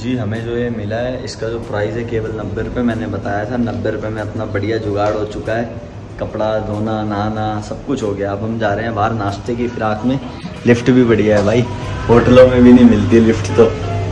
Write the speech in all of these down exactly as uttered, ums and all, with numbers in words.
जी हमें जो ये मिला है इसका जो प्राइस है केवल नब्बे रुपये, मैंने बताया था नब्बे रुपये में अपना बढ़िया जुगाड़ हो चुका है। कपड़ा धोना नहाना सब कुछ हो गया। अब हम जा रहे हैं बाहर नाश्ते की फिराक में। लिफ्ट भी बढ़िया है भाई, होटलों में भी नहीं मिलती लिफ्ट तो।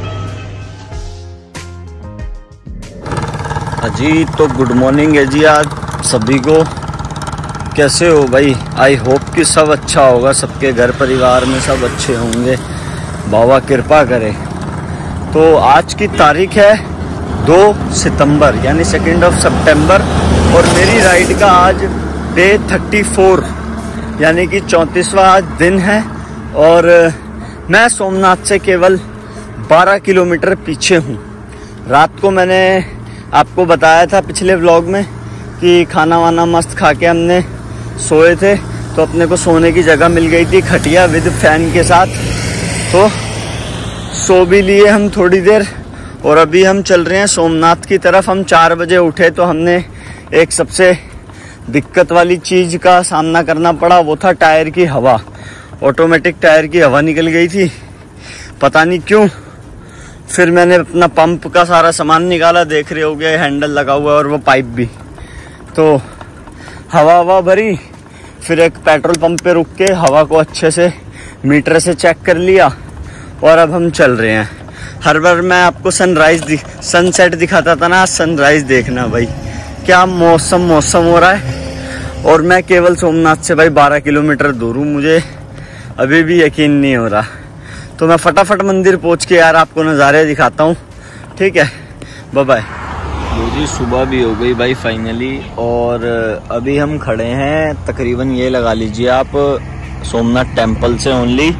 जी तो गुड मॉर्निंग है जी आज सभी को। कैसे हो भाई? आई होप कि सब अच्छा होगा, सबके घर परिवार में सब अच्छे होंगे, बाबा कृपा करे। तो आज की तारीख है दो सितंबर यानी सेकेंड ऑफ सितंबर और मेरी राइड का आज डे थर्टी फोर यानी कि चौंतीसवां आज दिन है। और मैं सोमनाथ से केवल बारह किलोमीटर पीछे हूँ। रात को मैंने आपको बताया था पिछले व्लॉग में कि खाना वाना मस्त खा के हमने सोए थे, तो अपने को सोने की जगह मिल गई थी खटिया विद फैन के साथ, तो सो भी लिए हम थोड़ी देर। और अभी हम चल रहे हैं सोमनाथ की तरफ। हम चार बजे उठे तो हमने एक सबसे दिक्कत वाली चीज़ का सामना करना पड़ा, वो था टायर की हवा। ऑटोमेटिक टायर की हवा निकल गई थी, पता नहीं क्यों। फिर मैंने अपना पंप का सारा सामान निकाला, देख रहे हो गए हैंडल लगा हुआ है और वो पाइप भी, तो हवा हवा भरी। फिर एक पेट्रोल पंप पे रुक के हवा को अच्छे से मीटर से चेक कर लिया और अब हम चल रहे हैं। हर बार मैं आपको सनराइज दि, सनसेट दिखाता था ना, सनराइज देखना भाई। क्या मौसम मौसम हो रहा है और मैं केवल सोमनाथ से भाई बारह किलोमीटर दूर हूँ। मुझे अभी भी यकीन नहीं हो रहा, तो मैं फटाफट मंदिर पहुँच के यार आपको नज़ारे दिखाता हूँ, ठीक है? Bye bye. लो जी सुबह भी हो गई भाई फाइनली, और अभी हम खड़े हैं तकरीबन ये लगा लीजिए आप सोमनाथ टेम्पल से ओनली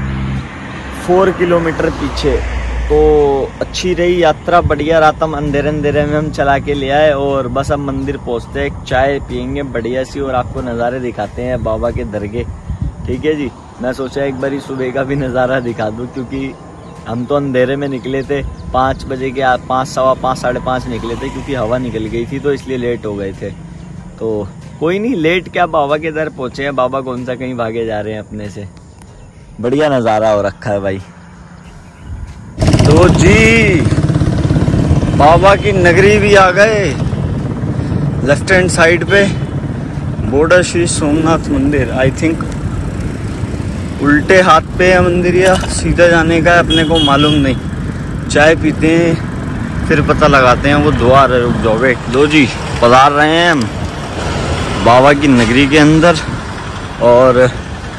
फोर किलोमीटर पीछे। तो अच्छी रही यात्रा, बढ़िया रहा। हम अंधेरे अंधेरे में हम चला के ले आए और बस अब मंदिर पहुंचते हैं, चाय पियेंगे बढ़िया सी और आपको नज़ारे दिखाते हैं बाबा के दरगाह, ठीक है जी? मैं सोचा एक बारी सुबह का भी नज़ारा दिखा दूँ, क्योंकि हम तो अंधेरे में निकले थे, पाँच बजे के पाँच सवा पाँच साढ़े पाँच निकले थे, क्योंकि हवा निकल गई थी तो इसलिए लेट हो गए थे। तो कोई नहीं, लेट क्या, बाबा के दर पहुँचे हैं। बाबा कौन सा कहीं भागे जा रहे हैं अपने से। बढ़िया नज़ारा हो रखा है भाई। तो जी बाबा की नगरी भी आ गए। लेफ्ट हैंड साइड पे बॉर्डर श्री सोमनाथ मंदिर। आई थिंक उल्टे हाथ पे है मंदिर या सीधा जाने का है, अपने को मालूम नहीं। चाय पीते हैं फिर पता लगाते हैं। वो द्वार है, रुक जाओ वेट। लो जी पधार रहे हैं हम बाबा की नगरी के अंदर, और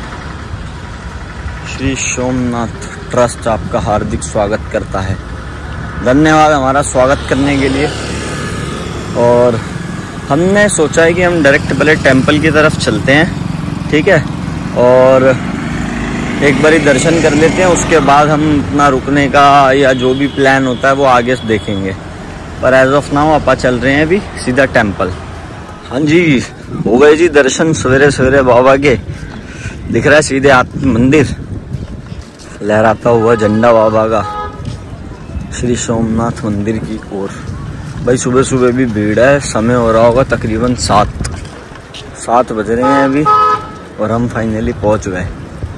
श्री सोमनाथ ट्रस्ट आपका हार्दिक स्वागत करता है। धन्यवाद हमारा स्वागत करने के लिए। और हमने सोचा है कि हम डायरेक्ट पहले टेंपल की तरफ चलते हैं, ठीक है? और एक बारी दर्शन कर लेते हैं, उसके बाद हम अपना रुकने का या जो भी प्लान होता है वो आगे से देखेंगे। पर एज ऑफ नाउ आपा चल रहे हैं अभी सीधा टेंपल। हाँ जी हो गए जी दर्शन सवेरे सवेरे बाबा के। दिख रहा है सीधे हाथ मंदिर, लहराता हुआ झंडा बाबा का श्री सोमनाथ मंदिर की ओर। भाई सुबह सुबह भी भीड़ है। समय हो रहा होगा तकरीबन सात सात बज रहे हैं अभी और हम फाइनली पहुंच गए।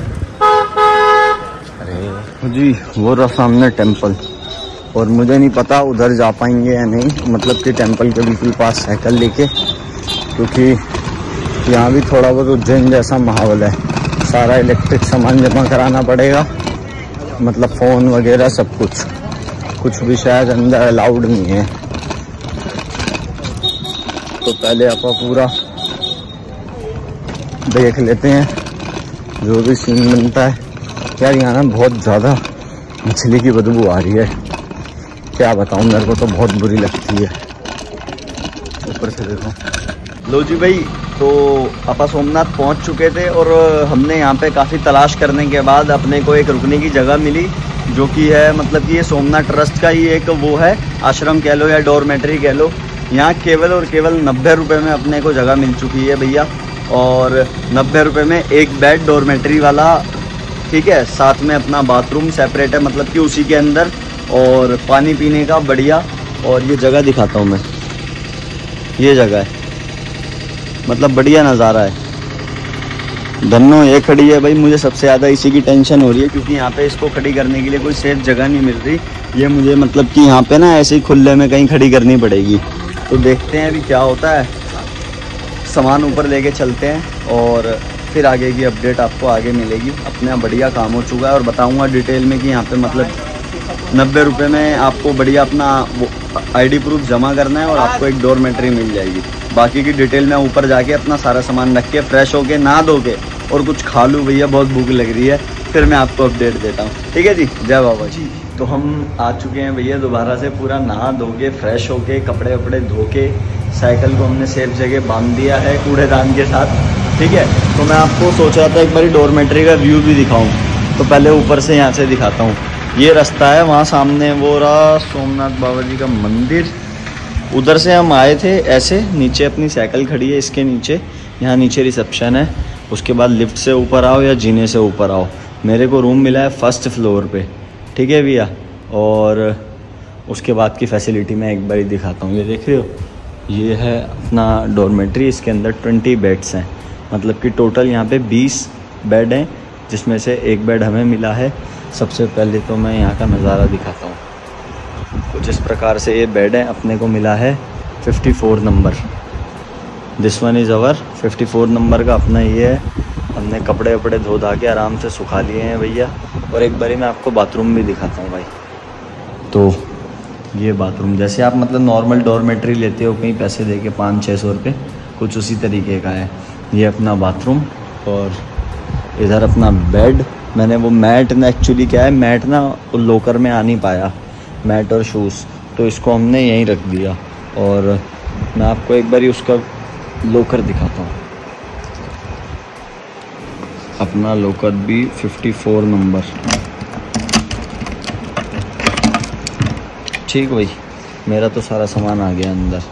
अरे जी वो रहा सामने टेंपल, और मुझे नहीं पता उधर जा पाएंगे या नहीं, मतलब कि टेंपल के बिल्कुल पास साइकिल लेके, क्योंकि यहाँ भी थोड़ा बहुत उज्जैन जैसा माहौल है। सारा इलेक्ट्रिक सामान जमा कराना पड़ेगा, मतलब फ़ोन वगैरह सब कुछ। कुछ भी शायद अंदर अलाउड नहीं है। तो पहले आप पूरा देख लेते हैं जो भी सीन बनता है। यार यहाँ ना बहुत ज़्यादा मछली की बदबू आ रही है, क्या बताऊँ, मेरे को तो बहुत बुरी लगती है। ऊपर से देखो। लो जी भाई तो आपा सोमनाथ पहुंच चुके थे और हमने यहाँ पे काफ़ी तलाश करने के बाद अपने को एक रुकने की जगह मिली, जो कि है मतलब कि ये सोमनाथ ट्रस्ट का ही एक वो है, आश्रम कह लो या डॉर्मेट्री कह लो। यहाँ केवल और केवल नब्बे रुपये में अपने को जगह मिल चुकी है भैया, और नब्बे रुपये में एक बेड डॉर्मेट्री वाला, ठीक है? साथ में अपना बाथरूम सेपरेट है, मतलब कि उसी के अंदर, और पानी पीने का बढ़िया। और ये जगह दिखाता हूँ मैं, ये जगह है, मतलब बढ़िया नज़ारा है। धन्नो ये खड़ी है भाई, मुझे सबसे ज़्यादा इसी की टेंशन हो रही है क्योंकि यहाँ पे इसको खड़ी करने के लिए कोई सेफ जगह नहीं मिल रही। ये मुझे मतलब कि यहाँ पे ना ऐसे ही खुले में कहीं खड़ी करनी पड़ेगी। तो देखते हैं अभी क्या होता है, सामान ऊपर लेके चलते हैं और फिर आगे की अपडेट आपको आगे मिलेगी। अपना बढ़िया काम हो चुका है और बताऊँगा डिटेल में कि यहाँ पर मतलब नब्बे रुपये में आपको बढ़िया अपना आईडी प्रूफ जमा करना है और आपको एक डॉर्मेट्री मिल जाएगी। बाकी की डिटेल में ऊपर जाके अपना सारा सामान रख के फ्रेश होके नहा धो के और कुछ खा लूँ भैया, बहुत भूख लग रही है, फिर मैं आपको अपडेट देता हूँ। ठीक है जी, जय बाबा जी। तो हम आ चुके हैं भैया दोबारा से, पूरा नहा धो के फ्रेश होके कपड़े वपड़े धो के साइकिल को हमने सेफ जगह बांध दिया है कूड़ेदान के साथ। ठीक है, तो मैं आपको सोच रहा था एक बार डॉर्मेट्री का व्यू भी दिखाऊँ, तो pहले ऊपर से यहाँ से दिखाता हूँ। ये रास्ता है, वहाँ सामने वो रहा सोमनाथ बाबा जी का मंदिर। उधर से हम आए थे ऐसे, नीचे अपनी साइकिल खड़ी है इसके नीचे, यहाँ नीचे रिसेप्शन है। उसके बाद लिफ्ट से ऊपर आओ या जीने से ऊपर आओ। मेरे को रूम मिला है फर्स्ट फ्लोर पे। ठीक है भैया, और उसके बाद की फैसिलिटी मैं एक बार ही दिखाता हूँ। ये देख रहे हो, ये है अपना डॉर्मेट्री। इसके अंदर ट्वेंटी बेड्स हैं, मतलब कि टोटल यहाँ पे बीस बेड हैं, जिसमें से एक बेड हमें मिला है। सबसे पहले तो मैं यहाँ का नज़ारा दिखाता हूँ। कुछ इस प्रकार से ये बेड है, अपने को मिला है चौवन नंबर। दिस वन इज़ अवर चौवन नंबर का अपना ये है। हमने कपड़े वपड़े धो धा के आराम से सुखा लिए हैं भैया। और एक बारी मैं आपको बाथरूम भी दिखाता हूँ भाई। तो ये बाथरूम जैसे आप मतलब नॉर्मल डॉर्मेट्री लेते हो कहीं पैसे दे के पाँच छः सौ रुपये, कुछ उसी तरीके का है। ये अपना बाथरूम और इधर अपना बेड। मैंने वो मैट ना, एक्चुअली क्या है, मैट ना लोकर में आ नहीं पाया, मैट और शूज़, तो इसको हमने यहीं रख दिया। और मैं आपको एक बारी उसका लोकर दिखाता हूँ। अपना लोकर भी चौवन नंबर। ठीक भाई, मेरा तो सारा सामान आ गया अंदर।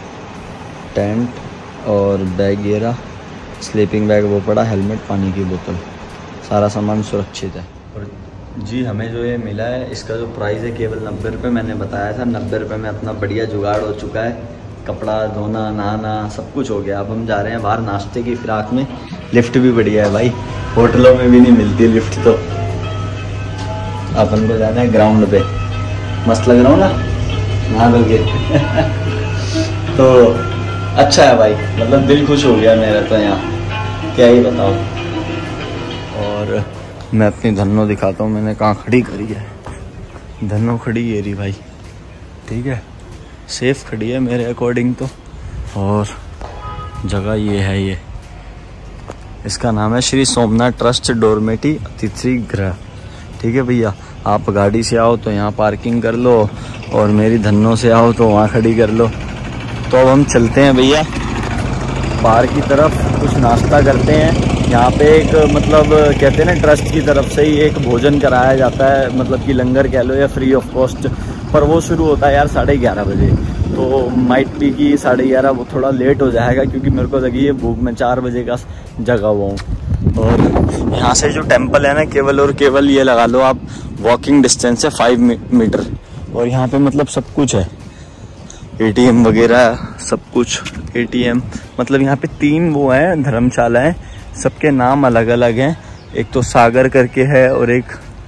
टेंट और बैग ये रहा, स्लीपिंग बैग वो पड़ा, हेलमेट, पानी की बोतल, सारा सामान सुरक्षित है। और जी हमें जो ये मिला है इसका जो प्राइस है केवल नब्बे रुपये। मैंने बताया था नब्बे रुपये में अपना बढ़िया जुगाड़ हो चुका है। कपड़ा धोना, नहाना सब कुछ हो गया। अब हम जा रहे हैं बाहर नाश्ते की फिराक में। लिफ्ट भी बढ़िया है भाई, होटलों में भी नहीं मिलती लिफ्ट। तो अपन को जाना है ग्राउंड पे। मस्त लग रहा हूँ ना नहा धो के तो अच्छा है भाई, मतलब दिल खुश हो गया मेरा तो यहाँ, क्या ही बताऊँ। और मैं अपनी धन्नो दिखाता हूँ, मैंने कहाँ खड़ी करी है। धन्नो खड़ी ये रही भाई। ठीक है, सेफ खड़ी है मेरे अकॉर्डिंग तो। और जगह ये है, ये इसका नाम है श्री सोमनाथ ट्रस्ट डॉर्मेट्री अतिथि गृह। ठीक है भैया, आप गाड़ी से आओ तो यहाँ पार्किंग कर लो और मेरी धन्नो से आओ तो वहाँ खड़ी कर लो। तो अब हम चलते हैं भैया बाहर की तरफ, कुछ नाश्ता करते हैं। यहाँ पे एक मतलब कहते हैं ना ट्रस्ट की तरफ से ही एक भोजन कराया जाता है, मतलब कि लंगर कह लो या फ्री ऑफ कॉस्ट, पर वो शुरू होता है यार साढ़े ग्यारह बजे। तो माइट भी की साढ़े ग्यारह वो थोड़ा लेट हो जाएगा क्योंकि मेरे को लगी है भूख में चार बजे का जगा हुआ हूँ। और यहाँ से जो टेम्पल है ना, केवल और केवल ये लगा लो आप वॉकिंग डिस्टेंस है फाइव मीटर। और यहाँ पे मतलब सब कुछ है, एटीएम वगैरह सब कुछ। एटीएम मतलब यहाँ पे तीन वो हैं धर्मशाला हैं, सबके नाम अलग अलग हैं। एक तो सागर करके है और एक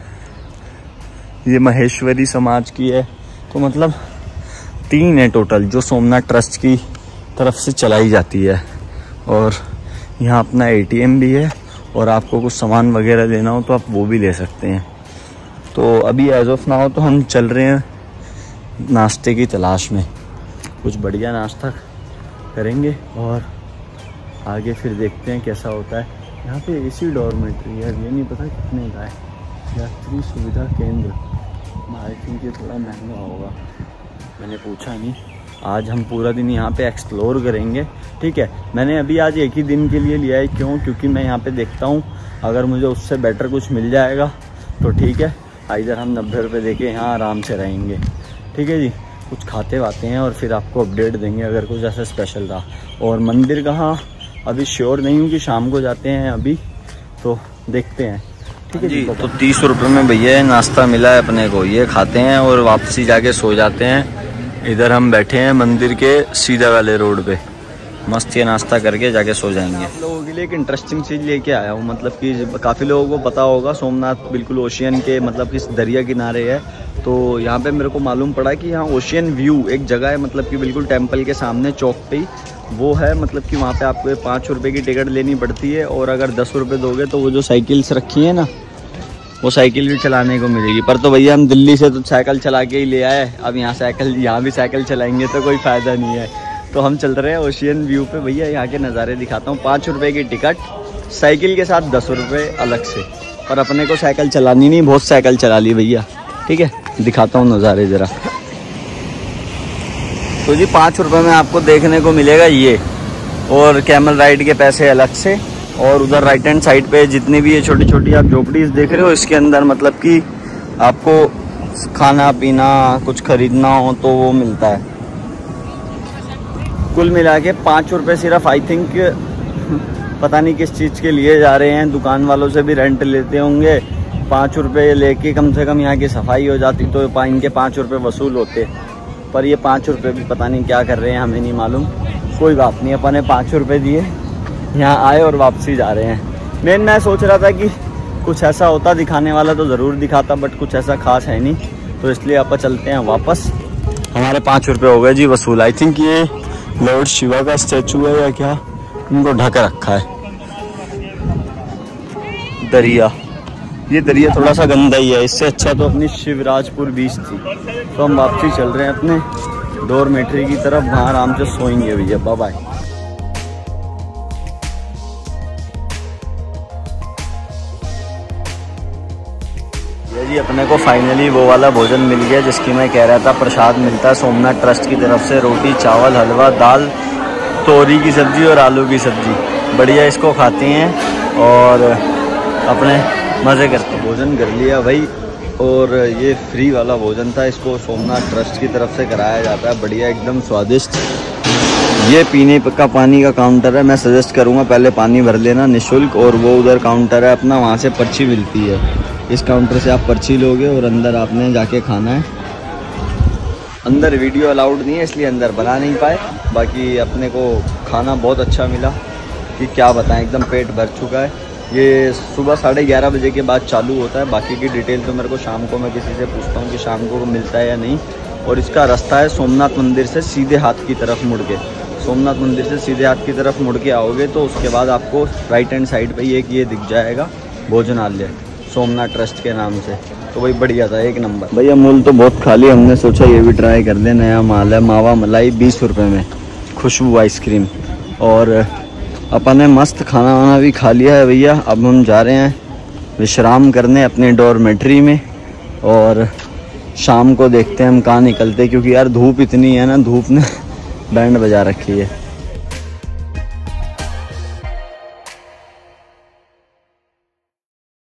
ये महेश्वरी समाज की है। तो मतलब तीन है टोटल जो सोमनाथ ट्रस्ट की तरफ से चलाई जाती है। और यहाँ अपना एटीएम भी है और आपको कुछ सामान वगैरह लेना हो तो आप वो भी ले सकते हैं। तो अभी एज ऑफ नाउ तो हम चल रहे हैं नाश्ते की तलाश में, कुछ बढ़िया नाश्ता करेंगे और आगे फिर देखते हैं कैसा होता है। यहाँ पे एसी डॉर्मेट्री है, ये नहीं पता कितने का है। यात्री सुविधा केंद्र, आई थिंक ये थोड़ा महंगा होगा, मैंने पूछा नहीं। आज हम पूरा दिन यहाँ पे एक्सप्लोर करेंगे। ठीक है, मैंने अभी आज एक ही दिन के लिए लिया है। क्यों? क्योंकि मैं यहाँ पे देखता हूँ अगर मुझे उससे बेटर कुछ मिल जाएगा तो ठीक है, इधर हम नब्बे रुपये दे के यहाँ आराम से रहेंगे। ठीक है जी, कुछ खाते वाते हैं और फिर आपको अपडेट देंगे अगर कुछ ऐसा स्पेशल रहा। और मंदिर कहाँ अभी श्योर नहीं हूँ कि शाम को जाते हैं, अभी तो देखते हैं। ठीक है जी, तो तीस रुपये में भैया नाश्ता मिला है अपने को, ये खाते हैं और वापसी जाके सो जाते हैं। इधर हम बैठे हैं मंदिर के सीधा वाले रोड पे। मस्त ये नाश्ता करके जाके सो जाएंगे। आप लोगों के लिए एक इंटरेस्टिंग चीज़ लेके आया हूँ, मतलब कि काफ़ी लोगों को पता होगा सोमनाथ बिल्कुल ओशियन के मतलब कि दरिया किनारे है। तो यहाँ पे मेरे को मालूम पड़ा कि यहाँ ओशियन व्यू एक जगह है, मतलब कि बिल्कुल टेम्पल के सामने चौक पे ही वो है। मतलब कि वहाँ पे आपको पाँच रुपये की टिकट लेनी पड़ती है और अगर दस रुपये दोगे तो वो जो साइकिल्स रखी है ना वो साइकिल भी चलाने को मिलेगी। पर तो भैया हम दिल्ली से तो साइकिल चला के ही ले आए, अब यहाँ साइकिल यहाँ भी साइकिल चलाएंगे तो कोई फ़ायदा नहीं है। तो हम चल रहे हैं ओशियन व्यू पे। भैया यहाँ के नज़ारे दिखाता हूँ। पाँच रुपये की टिकट, साइकिल के साथ दस रुपये अलग से। पर अपने को साइकिल चलानी नहीं, बहुत साइकिल चला ली भैया। ठीक है, दिखाता हूँ नज़ारे ज़रा। तो जी पाँच रुपये में आपको देखने को मिलेगा ये, और कैमल राइड के पैसे अलग से। और उधर राइट हैंड साइड पे जितनी भी ये छोटी छोटी आप झोपड़ीज देख रहे हो, इसके अंदर मतलब कि आपको खाना पीना कुछ खरीदना हो तो वो मिलता है। कुल मिला के पाँच रुपये सिर्फ, आई थिंक पता नहीं किस चीज़ के लिए जा रहे हैं। दुकान वालों से भी रेंट लेते होंगे। पाँच रुपये लेके कम से कम यहाँ की सफाई हो जाती तो इनके पाँच रुपये वसूल होते। पर ये पाँच रुपये भी पता नहीं क्या कर रहे हैं, हमें नहीं मालूम। कोई बात नहीं, अपन ने पाँच रुपये दिए, यहाँ आए और वापसी जा रहे हैं। मेन मैं सोच रहा था कि कुछ ऐसा होता दिखाने वाला तो ज़रूर दिखाता, बट कुछ ऐसा खास है नहीं, तो इसलिए आप चलते हैं वापस। हमारे पाँच रुपये हो गए जी वसूल। आई थिंक ये लॉर्ड शिवा का स्टैचू है या क्या, इनको ढक रखा है। दरिया, ये दरिया थोड़ा सा गंदा ही है, इससे अच्छा तो अपनी शिवराजपुर बीच थी। तो हम वापसी चल रहे हैं अपने डॉर्मेट्री की तरफ, वहाँ आराम से सोएंगे भैया। Bye bye. ये जी अपने को फाइनली वो वाला भोजन मिल गया जिसकी मैं कह रहा था। प्रसाद मिलता है सोमनाथ ट्रस्ट की तरफ से, रोटी चावल हलवा दाल तोरी की सब्जी और आलू की सब्जी। बढ़िया, इसको खाते हैं और अपने मज़े करते हैं। भोजन कर लिया भाई, और ये फ्री वाला भोजन था। इसको सोमनाथ ट्रस्ट की तरफ से कराया जाता है, बढ़िया एकदम स्वादिष्ट। ये पीने का पानी का काउंटर है, मैं सजेस्ट करूँगा पहले पानी भर लेना निःशुल्क। और वो उधर काउंटर है अपना, वहाँ से पर्ची मिलती है। इस काउंटर से आप पर्ची लोगे और अंदर आपने जाके खाना है। अंदर वीडियो अलाउड नहीं है इसलिए अंदर बना नहीं पाए। बाकी अपने को खाना बहुत अच्छा मिला कि क्या बताएं, एकदम पेट भर चुका है। ये सुबह साढ़े ग्यारह बजे के बाद चालू होता है। बाकी की डिटेल तो मेरे को शाम को मैं किसी से पूछता हूँ कि शाम को मिलता है या नहीं। और इसका रास्ता है सोमनाथ मंदिर से सीधे हाथ की तरफ मुड़ के। सोमनाथ मंदिर से सीधे हाथ की तरफ मुड़ के आओगे तो उसके बाद आपको राइट हैंड साइड पे एक ये दिख जाएगा भोजनालय, सोमनाथ ट्रस्ट के नाम से। तो वही बढ़िया था, एक नंबर। भैया मूल तो बहुत खाली, हमने सोचा ये भी ट्राई कर ले, नया माल है। मावा मलाई बीस रुपये में, खुशबू आइसक्रीम। और अपन ने मस्त खाना वाना भी खा लिया है भैया। अब हम जा रहे हैं विश्राम करने अपने डॉर्मेट्री में, और शाम को देखते हैं हम कहाँ निकलते, क्योंकि यार धूप इतनी है ना, धूप ने बैंड बजा रखी है।